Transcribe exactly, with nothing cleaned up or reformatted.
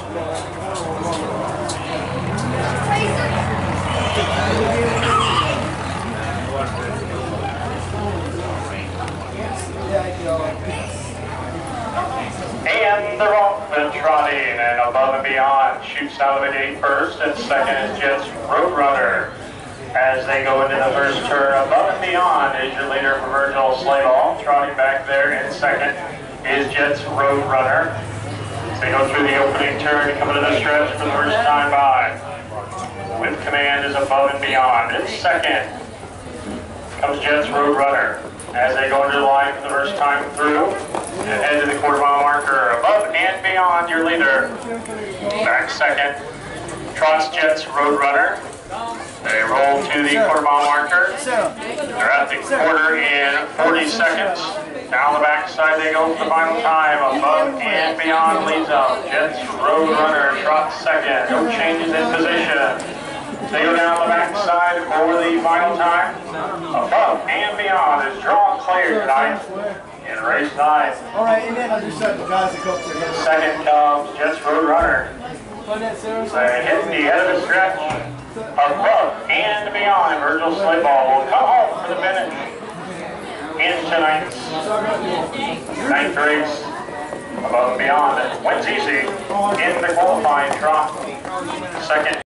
And they're off and trotting, and Above and Beyond shoots out of the gate first, and second is Jets Roadrunner. As they go into the first turn, Above and Beyond is your leader for Virgil Slayball. Trotting back there in second is Jets Roadrunner. As they go through the opening turn, coming to the stretch for the first time by. With command is Above and Beyond. In second comes Jets Roadrunner. As they go into the line for the first time through, and head to the quarter mile marker. Above and Beyond, your leader. Back second, trots Jets Roadrunner. They roll to the quarter mile marker. They're at the quarter in forty seconds. Down the backside they go for the final time. Above and Beyond leads out. Jets Roadrunner trots second. No changes in position. They go down the backside for the final time. Above and Beyond is draw clear tonight in race nine. All right, and then I just said the guys that go through here. Second comes Jets Roadrunner. They hit the head of the stretch. Above and Beyond, Virgil Slayball will come home for the finish in tonight's ninth race. Above and Beyond wins easy in the qualifying trot. Second.